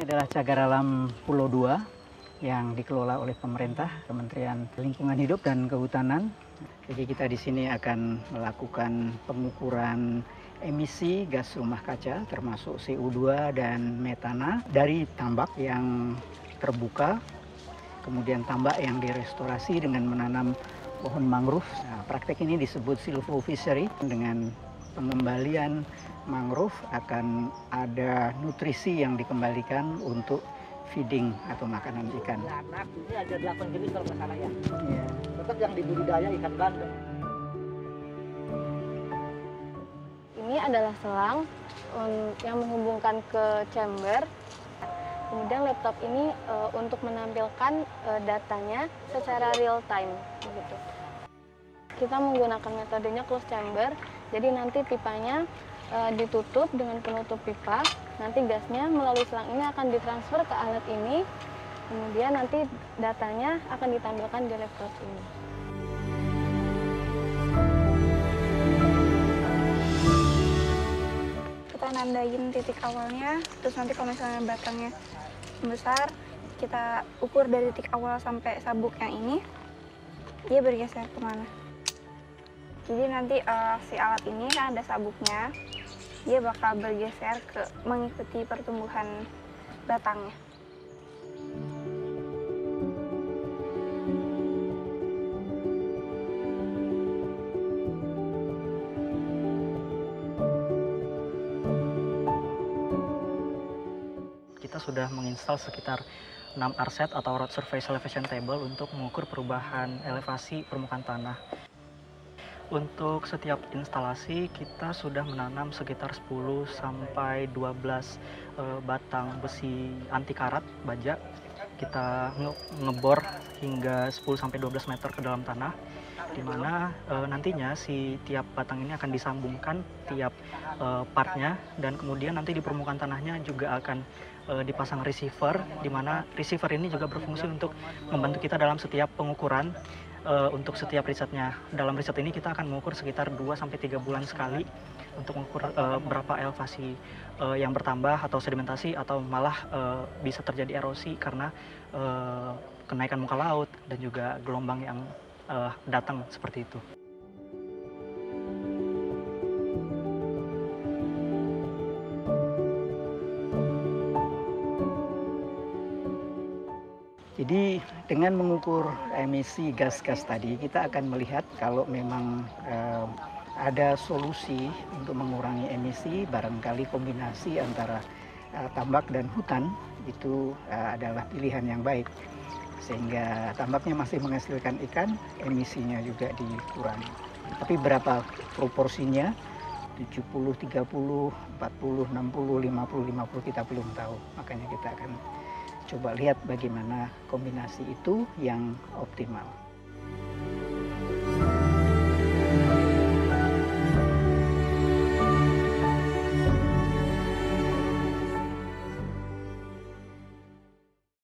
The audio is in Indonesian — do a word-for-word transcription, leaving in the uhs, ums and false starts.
adalah cagar alam Pulau Dua yang dikelola oleh pemerintah, Kementerian Lingkungan Hidup dan Kehutanan. Jadi kita di sini akan melakukan pengukuran emisi gas rumah kaca termasuk C O dua dan metana dari tambak yang terbuka, kemudian tambak yang direstorasi dengan menanam pohon mangrove. Nah, praktek ini disebut silvofishery. Dengan pengembalian mangrove akan ada nutrisi yang dikembalikan untuk feeding atau makanan ikan. Anak ini ada delapan jenis kalau nggak salah ya. Iya. Tetap yang dibudidaya ikan bandeng. Ini adalah selang um, yang menghubungkan ke chamber. Kemudian laptop ini uh, untuk menampilkan uh, datanya secara real time. Gitu. Kita menggunakan metodenya closed chamber, jadi nanti pipanya uh, ditutup dengan penutup pipa. Nanti gasnya melalui selang ini akan ditransfer ke alat ini, kemudian nanti datanya akan ditampilkan di laptop ini. Kita nandain titik awalnya, terus nanti kalau misalnya batangnya besar, kita ukur dari titik awal sampai sabuk yang ini, dia bergeser kemana. Jadi nanti uh, si alat ini kan ada sabuknya, dia bakal bergeser ke mengikuti pertumbuhan batangnya. Kita sudah menginstal sekitar enam R S E T atau Road Surface Elevation Table untuk mengukur perubahan elevasi permukaan tanah. Untuk setiap instalasi kita sudah menanam sekitar sepuluh sampai dua belas e, batang besi anti karat baja. Kita nge ngebor hingga sepuluh sampai dua belas meter ke dalam tanah, di mana e, nantinya si tiap batang ini akan disambungkan tiap e, partnya, dan kemudian nanti di permukaan tanahnya juga akan e, dipasang receiver, di mana receiver ini juga berfungsi untuk membantu kita dalam setiap pengukuran. Uh, untuk setiap risetnya. Dalam riset ini kita akan mengukur sekitar dua sampai tiga bulan sekali untuk mengukur uh, berapa elevasi uh, yang bertambah atau sedimentasi, atau malah uh, bisa terjadi erosi karena uh, kenaikan muka laut dan juga gelombang yang uh, datang seperti itu. Jadi dengan mengukur emisi gas-gas tadi, kita akan melihat kalau memang eh, ada solusi untuk mengurangi emisi, barangkali kombinasi antara eh, tambak dan hutan itu eh, adalah pilihan yang baik. Sehingga tambaknya masih menghasilkan ikan, emisinya juga dikurangi. Tapi berapa proporsinya? tujuh puluh, tiga puluh, empat puluh, enam puluh, lima puluh, lima puluh kita belum tahu. Makanya kita akan coba lihat bagaimana kombinasi itu yang optimal.